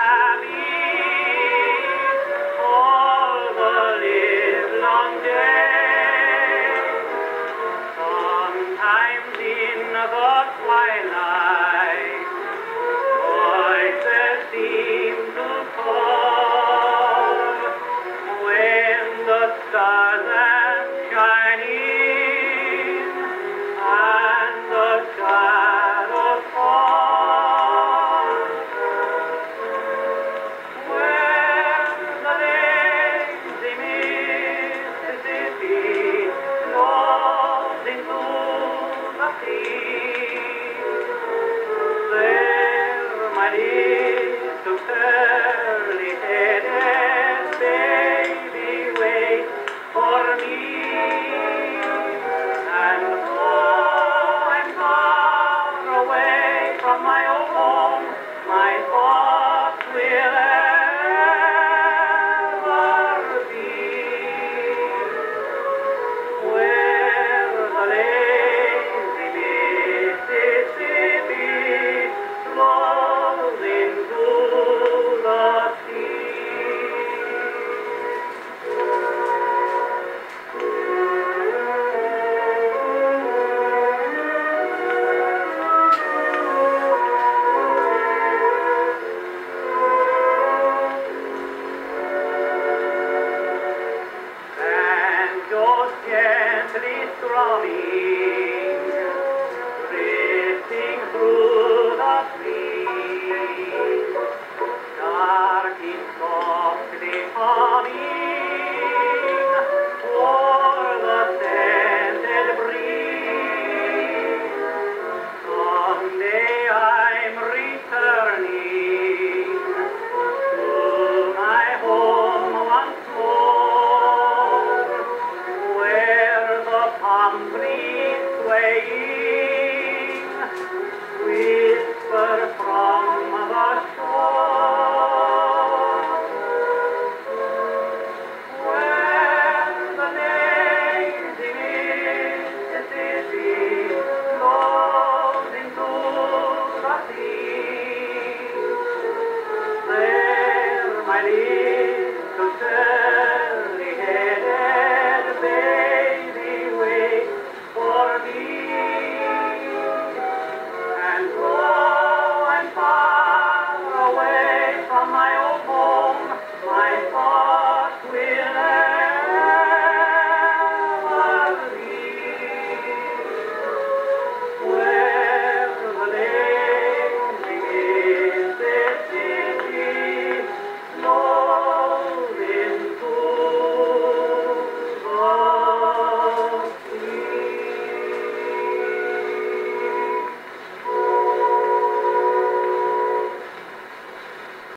all the livelong day. Sometimes in the twilight, voices seem to call. When the stars are shining and the shadows fall, when the lazy Mississippi flows into the sea, there my little curly-headed baby waits for me. And though I'm far away from my old home, my thoughts will ever be where the lazy Mississippi flows into the sea. And just gently strumming